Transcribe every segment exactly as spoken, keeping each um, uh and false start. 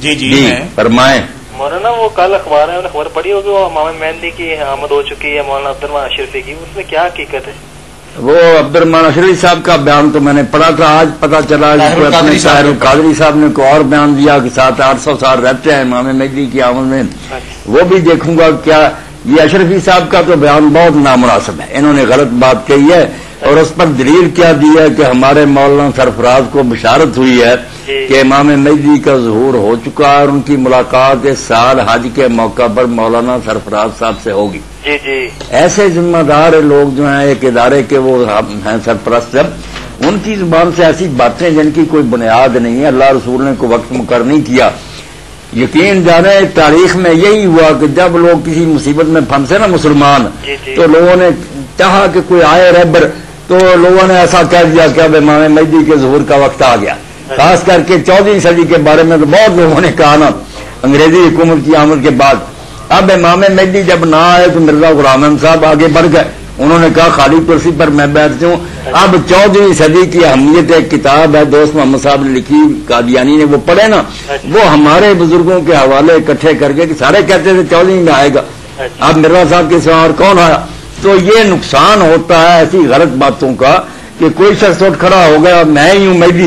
جی جی فرمائیں مولانا وہ کل اخبار ہے خبر پڑی ہوگی وہ امام مہندی کی آمد ہو چکی ہے مولانا عبد الرحمان اشرفی کی، اس میں کیا حقیقت ہے؟ وہ عبد الرحمان اشرفی صاحب کا بیان تو میں نے پڑھا تھا، آج پتا چلا اپنے طاہر القادری صاحب نے کوئی اور بیان دیا کہ سات آٹھ سو سال رہتے ہیں امام مہدی کی آمد میں، وہ بھی دیکھوں گا کیا۔ یہ اشرفی صاحب کا تو بیان بہت نامناسب ہے، انہوں نے غلط بات کہی ہے اور اس پر دلیل کیا دی ہے کہ ہمارے مولانا سرفراز کو بشارت ہوئی ہے کہ امام مہدی کا ظہور ہو چکا ہے اور ان کی ملاقات اس سال حج کے موقع پر مولانا سرفراز صاحب سے ہوگی۔ جی جی ایسے ذمہ دار لوگ جو ہیں ایک ادارے کے وہ ہیں سرپرست، ان کی زبان سے ایسی باتیں جن کی کوئی بنیاد نہیں ہے، اللہ رسول نے کوئی وقت مقرر نہیں کیا۔ یقین جانے تاریخ میں یہی ہوا کہ جب لوگ کسی مصیبت میں پھنسے نا مسلمان، تو لوگوں نے چاہا کہ کوئی آئے رہبر، تو لوگوں نے ایسا کہہ دیا کہ اب امام مہدی کے ظہور کا وقت آ گیا۔ خاص کر کے چودہویں صدی کے بارے میں تو بہت لوگوں نے کہا نا انگریزی حکومت کی آمد کے بعد، اب امام مہدی جب نہ آئے تو مرزا غلام احمد صاحب آگے بڑھ گئے، انہوں نے کہا خالی کرسی پر میں بیٹھتی ہوں۔ اب چودہویں صدی کی اہمیت ایک کتاب ہے دوست محمد صاحب نے لکھی، قادیانی نے، وہ پڑھے نا، وہ ہمارے بزرگوں کے حوالے اکٹھے کر کے کہ سارے کہتے تھے چودہویں میں آئے گا، اب مرزا صاحب کے سوا اور کون آیا؟ تو یہ نقصان ہوتا ہے ایسی غلط باتوں کا کہ کوئی شخص اٹھ کھڑا ہو گیا میں ہی ہوں مہدی،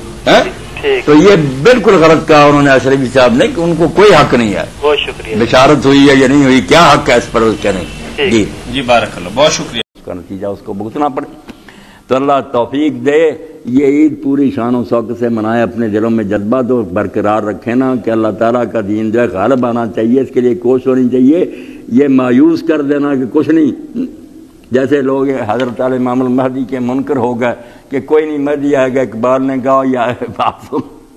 تو یہ بالکل غلط کہا انہوں نے اشرفی صاحب نے کہ ان کو کوئی حق نہیں ہے۔ بہت شکریہ۔ بشارت ہوئی ہے یا نہیں ہوئی، کیا حق ہے اس پر اس کہنے؟ جی جی بارک اللہ، بہت شکریہ۔ اس کا نتیجہ اس کو بھگتنا پڑے تو اللہ توفیق دے، یہ عید پوری شان و شوق سے منائے، اپنے دلوں میں جذبہ تو برقرار رکھے نا کہ اللہ تعالیٰ کا دین جو ہے غالب آنا چاہیے، اس کے لیے کوشش ہونی چاہیے۔ یہ مایوس کر دینا کہ کچھ نہیں، جیسے لوگ حضرت علی امام المہدی کے منکر ہو گئے کہ کوئی نہیں مہدی آئے گا، اقبال نے کہا یا بات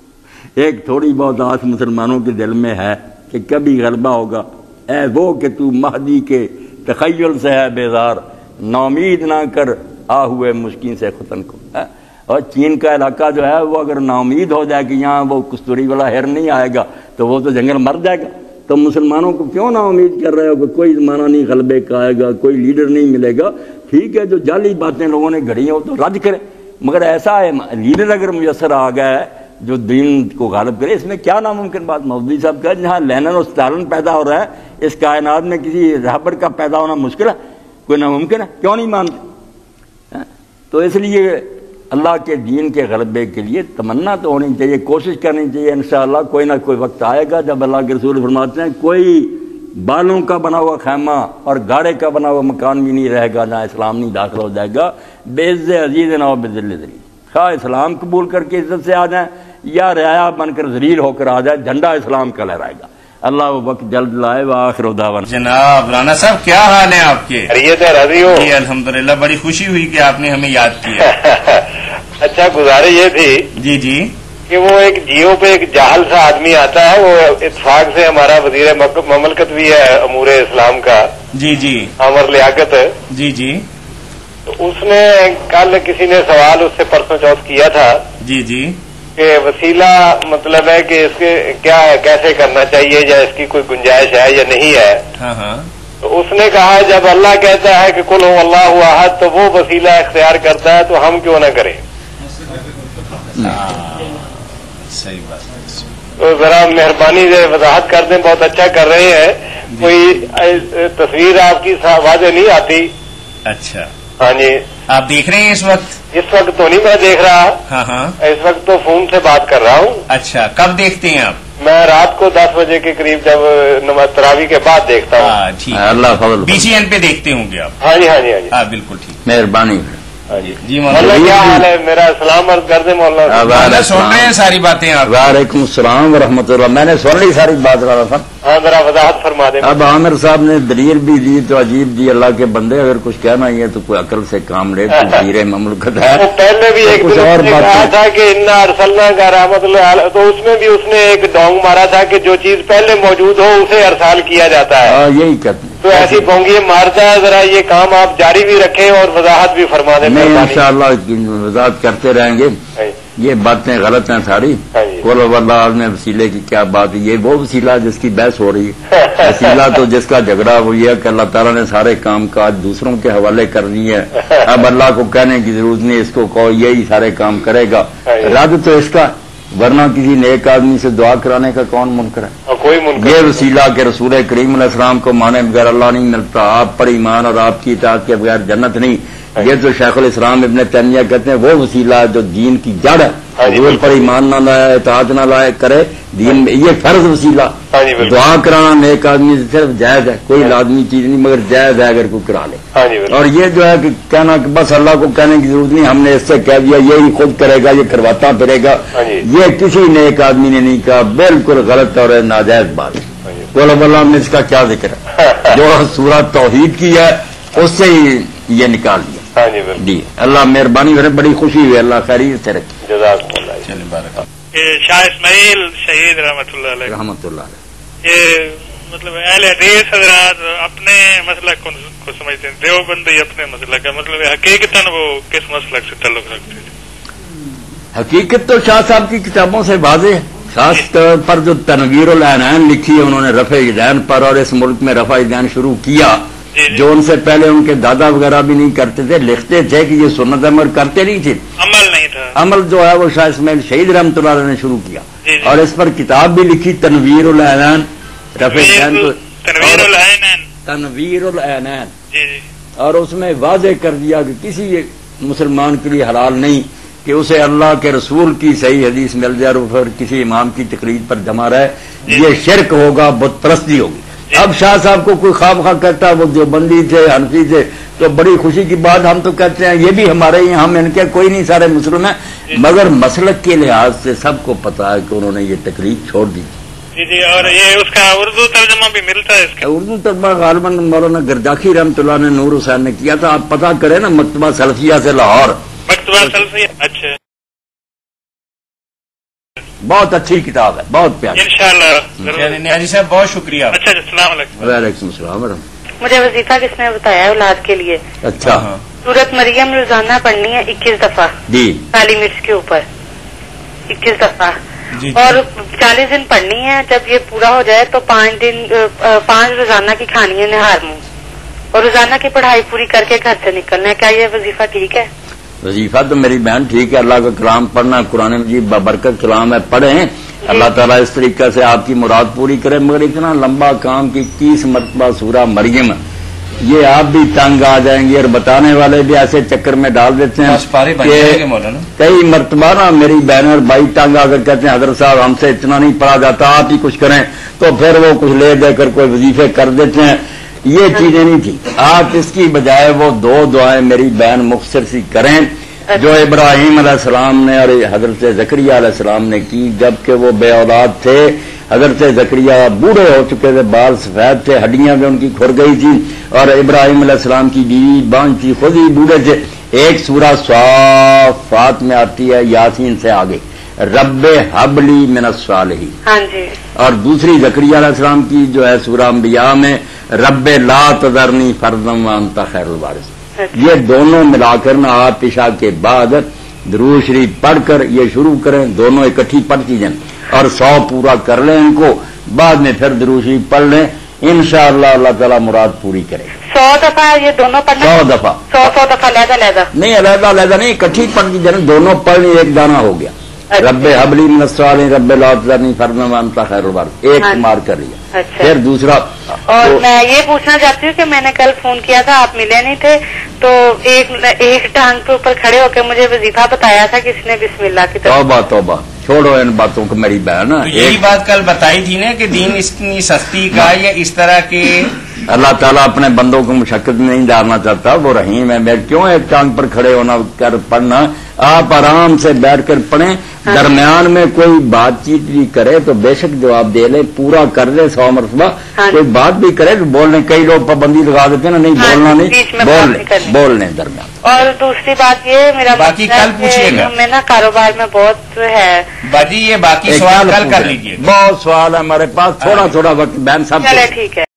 ایک تھوڑی بہت آس مسلمانوں کے دل میں ہے کہ کبھی غلبہ ہوگا، اے وہ کہ تو مہدی کے تخیل سے ہے بیزار، ناامید نہ کر آ ہوئے مشکین سے ختن کو۔ اور چین کا علاقہ جو ہے وہ اگر ناامید ہو جائے کہ یہاں وہ کستوری والا ہر نہیں آئے گا تو وہ تو جنگل مر جائے گا، تو مسلمانوں کو کیوں نا امید کر رہے ہو کہ کوئی زمانہ نہیں غلبے کا آئے گا، کوئی لیڈر نہیں ملے گا؟ ٹھیک ہے، جو جعلی باتیں لوگوں نے گھڑی ہیں وہ تو رد کریں، مگر ایسا ہے لیڈر اگر میسر آ گیا ہے جو دین کو غالب کرے، اس میں کیا ناممکن بات؟ مودودی صاحب کا جہاں لینن اور ستالن پیدا ہو رہا ہے اس کائنات میں کسی رہبر کا پیدا ہونا مشکل ہے؟ کوئی ناممکن ہے؟ کیوں نہیں مانتے؟ تو اس لیے اللہ کے دین کے غلبے کے لیے تمنا تو ہونی چاہیے، کوشش کرنی چاہیے، انشاءاللہ کوئی نہ کوئی وقت آئے گا جب اللہ کے رسول فرماتے ہیں کوئی بالوں کا بنا ہوا خیمہ اور گاڑے کا بنا ہوا مکان بھی نہیں رہے گا جہاں اسلام نہیں داخل ہو جائے گا، بے عز عزیز نہ ہو بذل ذلیل، خواہ اسلام قبول کر کے عزت سے آ جائیں یا رعایا بن کر ذلیل ہو کر آ جائے، جھنڈا اسلام کا لہرائے گا۔ اللہ وہ وقت جلد لائے۔ وآخر دعوانا جناب رانا صاحب کیا حال ہے آپ کے؟ خیریت ہے، راضی ہو؟ جی الحمدللہ، بڑی خوشی ہوئی کہ آپ نے ہمیں یاد کیا۔ اچھا، گزارش یہ تھی جی جی کہ وہ ایک جیو پہ ایک جاہل سا آدمی آتا ہے، وہ اتفاق سے ہمارا وزیر مملکت بھی ہے امور اسلام کا، جی جی عمر لیاقت، جی جی تو اس نے کل کسی نے سوال اس سے پرسوں چوتھ کیا تھا جی جی کہ وسیلہ مطلب ہے کہ اس کے کیا ہے، کیسے کرنا چاہیے، یا اس کی کوئی گنجائش ہے یا نہیں ہے؟ ہاں ہاں تو اس نے کہا جب اللہ کہتا ہے کہ قل هو اللہ احد تو وہ وسیلہ اختیار کرتا ہے تو ہم کیوں نہ کریں؟ صحیح بات ہے، تو ذرا مہربانی سے وضاحت کر دیں، بہت اچھا کر رہے ہیں۔ کوئی تصویر آپ کی واضح نہیں آتی؟ اچھا، ہاں جی، آپ دیکھ رہے ہیں اس وقت؟ اس وقت تو نہیں میں دیکھ رہا، ہاں ہاں، اس وقت تو فون سے بات کر رہا ہوں۔ اچھا، کب دیکھتے ہیں آپ؟ میں رات کو دس بجے کے قریب جب نماز تراویح کے بعد دیکھتا ہوں۔ ہاں ٹھیک، اللہ فضل، بی سی این پہ دیکھتے ہوں گے آپ؟ ہاں جی ہاں جی ہاں جی، ہاں بالکل ٹھیک، مہربانی۔ جی مولانا کیا حال ہے؟ میرا سلام عرض کر دیں مولانا۔ مولانا سن رہے ہیں ساری باتیں آپ؟ وعلیکم السلام ورحمۃ اللہ، میں نے سن لی ساری بات رہا تھا۔ ہاں ذرا وضاحت فرما دیں۔ اب عامر صاحب نے دلیل بھی دی تو عجیب دی، اللہ کے بندے اگر کچھ کہنا ہی ہے تو کوئی عقل سے کام لے، تو وزیر مملکت ہے۔ وہ پہلے بھی ایک کچھ اور نے کہا بات تھا کہ انا ارسلنا کا رحمت اللہ، تو اس میں بھی اس نے ایک ڈونگ مارا تھا کہ جو چیز پہلے موجود ہو اسے ارسال کیا جاتا ہے، یہی کہتے ہیں، تو ایسی بونگی مارتا ہے۔ ذرا یہ کام آپ جاری بھی رکھیں اور وضاحت بھی فرما دیں۔ میں انشاءاللہ وضاحت کرتے رہیں گے۔ یہ باتیں غلط ہیں ساری، قول واللہ میں وسیلے کی کیا بات ہے؟ یہ وہ وسیلہ جس کی بحث ہو رہی ہے، وسیلہ تو جس کا جھگڑا وہ یہ ہے کہ اللہ تعالیٰ نے سارے کام کاج دوسروں کے حوالے کر دی ہے، اب اللہ کو کہنے کی ضرورت نہیں، اس کو کہو یہی سارے کام کرے گا۔ رد تو اس کا ورنہ کسی نیک آدمی سے دعا کرانے کا کون منکر ہے؟ اور کوئی منکر یہ وسیلہ کہ رسول کریم علیہ السلام کو مانے بغیر اللہ نہیں ملتا، آپ پر ایمان اور آپ کی اطاعت کے بغیر جنت نہیں، یہ تو شیخ الاسلام ابن تیمیہ کہتے ہیں وہ وسیلہ ہے جو دین کی جڑ ہے، حضور پر ایمان نہ لائے، اطاعت نہ لائے کرے دین میں، یہ فرض وسیلہ۔ دعا کرانا نیک آدمی سے صرف جائز ہے، کوئی لازمی چیز نہیں، مگر جائز ہے اگر کوئی کرا لے۔ اور یہ جو ہے کہ کہنا کہ بس اللہ کو کہنے کی ضرورت نہیں، ہم نے اس سے کہہ دیا یہی خود کرے گا، یہ کرواتا پھرے گا، یہ کسی نیک آدمی نے نہیں کہا، بالکل غلط اور ناجائز بات ہے۔ قول اللہ میں اس کا کیا ذکر ہے؟ جو سورۃ توحید کی ہے اس سے ہی یہ نکال دیا۔ جی اللہ مہربانی کرے، بڑی خوشی ہوئی، اللہ خیریت سے رکھے۔ شاہ اسماعیل شہید رحمۃ اللہ علیہ رحمۃ اللہ علیہ یہ مطلب اہل حدیث حضرات اپنے مسلک کو کو سمجھتے ہیں، دیوبندی اپنے مسلک کا مطلب حقیقتاً وہ کس مسلک سے تعلق رکھتے ہیں؟ حقیقت تو شاہ صاحب کی کتابوں سے واضح ہے، خاص طور پر جو تنویر العنان لکھی ہے انہوں نے رفع دین پر، اور اس ملک میں رفع دین شروع کیا، جو ان سے پہلے ان کے دادا وغیرہ بھی نہیں کرتے تھے، لکھتے تھے کہ یہ سنت عمل کرتے نہیں تھے، عمل نہیں تھا، عمل جو ہے وہ شاہ اسماعیل شہید رحمۃ اللہ علیہ نے شروع کیا، اور اس پر کتاب بھی لکھی تنویر العنان، رفع دین تنویر العنان تنویر العنان، جی جی، اور اس میں واضح کر دیا کہ کسی مسلمان کے لیے حلال نہیں کہ اسے اللہ کے رسول کی صحیح حدیث مل جائے اور پھر کسی امام کی تقلید پر جمع رہے، یہ شرک ہوگا، بت پرستی ہوگی۔ اب شاہ صاحب کو کوئی خواب خواہ کرتا ہے وہ دیوبندی تھے، حنفی تھے، تو بڑی خوشی کی بات، ہم تو کہتے ہیں یہ بھی ہمارے ہی، ہم ان کے کوئی نہیں، سارے مسلم ہیں، مگر مسلک کے لحاظ سے سب کو پتا ہے کہ انہوں نے یہ تقلید چھوڑ دی۔ جی جی، اور یہ اس کا اردو ترجمہ بھی ملتا ہے اس کا؟ اردو ترجمہ غالباً مولانا گرداخی رحمۃ اللہ نے نور حسین نے کیا تھا، آپ پتا کریں نا، مکتبہ سلفیہ سے لاہور، مکتبہ سلفیہ، اچھا، بہت اچھی کتاب ہے، بہت پیاری۔ انشاءاللہ۔ نیازی صاحب بہت شکریہ۔ اچھا السلام علیکم۔ وعلیکم السلام ورحمۃ۔ مجھے وظیفہ کس نے بتایا ہے اولاد کے لیے؟ اچھا سورت مریم روزانہ پڑھنی ہے اکیس دفعہ جی، کالی مرچ کے اوپر اکیس دفعہ، جی اور چالیس دن پڑھنی ہے، جب یہ پورا ہو جائے تو پانچ دن پانچ روزانہ کی کھانی ہے نہار منہ، اور روزانہ کی پڑھائی پوری کر کے گھر سے نکلنا ہے۔ کیا یہ وظیفہ ٹھیک ہے؟ وظیفہ تو میری بہن ٹھیک ہے، اللہ کا کلام پڑھنا، قرآن مجید بابرکت کلام ہے، پڑھیں، اللہ تعالیٰ اس طریقے سے آپ کی مراد پوری کرے، مگر اتنا لمبا کام کی اکیس مرتبہ سورہ مریم، یہ آپ بھی تنگ آ جائیں گے، اور بتانے والے بھی ایسے چکر میں ڈال دیتے ہیں کہ کئی مرتبہ نا میری بہن اور بھائی تنگ آ کر کہتے ہیں حضرت صاحب ہم سے اتنا نہیں پڑھا جاتا، آپ ہی کچھ کریں، تو پھر وہ کچھ لے دے کر کوئی وظیفے کر دیتے ہیں، یہ چیزیں نہیں تھی۔ آپ اس کی بجائے وہ دو دعائیں میری بہن مختصر سی کریں جو ابراہیم علیہ السلام نے اور حضرت زکریا علیہ السلام نے کی، جبکہ وہ بے اولاد تھے، حضرت زکریا بوڑھے ہو چکے تھے، بال سفید تھے، ہڈیاں بھی ان کی کھر گئی تھی، اور ابراہیم علیہ السلام کی بیوی بانج تھی، خود ہی بوڑھے تھے۔ ایک سورہ صافات میں آتی ہے یاسین سے آگے، رب حبلی من الصالحین، ہاں جی، اور دوسری زکریا علیہ السلام کی جو ہے سورہ انبیاء میں رب لا تذرنی فردا وانت خیر الوارث۔ یہ دونوں ملا کر نا آپ عشاء کے بعد درود شریف پڑھ کر یہ شروع کریں، دونوں اکٹھی پڑھتی جائیں، اور سو پورا کر لیں ان کو، بعد میں پھر درود شریف پڑھ لیں، انشاءاللہ اللہ تعالیٰ مراد پوری کرے۔ سو دفعہ یہ دونوں پڑھنا؟ سو دفعہ، سو سو دفعہ علیحدہ علیحدہ نہیں، علیحدہ علیحدہ نہیں، اکٹھی پڑھتی جائیں، دونوں پڑھ لیں، ایک دانہ ہو گیا، رب حبلی من الصالحین رب لا تذرنی فردا وانت خیر الوارث، ایک مار کر لیا۔ پھر دوسرا، اور میں یہ پوچھنا چاہتی ہوں کہ میں نے کل فون کیا تھا، آپ ملے نہیں تھے، تو ایک ایک ٹانگ کے اوپر کھڑے ہو کے مجھے وظیفہ بتایا تھا کس نے بسم اللہ کی طرف۔ توبہ توبہ، چھوڑو ان باتوں کو میری بہن، یہی بات کل بتائی تھی نا کہ دین اتنی سختی کا یا اس طرح کے، اللہ تعالیٰ اپنے بندوں کو مشقت میں نہیں ڈالنا چاہتا، وہ رحیم ہے، میں کیوں ایک ٹانگ پر کھڑے ہونا کر پڑھنا، آپ آرام سے بیٹھ کر پڑھیں، درمیان میں کوئی بات چیت بھی کرے تو بے شک جواب دے لے، پورا کر لے سو مرتبہ، کوئی بات بھی کرے تو بولنے، کئی لوگ پابندی لگا دیتے نا، نہیں بولنا نہیں، بول لیں، بول لیں درمیان۔ اور دوسری بات یہ میرا باقی کل پوچھیے گا، ہمیں نا کاروبار میں بہت ہے باجی، یہ باقی سوال کل کر لیجیے، بہت سوال ہے ہمارے پاس، تھوڑا تھوڑا وقت بہن صاحب، چلے ٹھیک ہے۔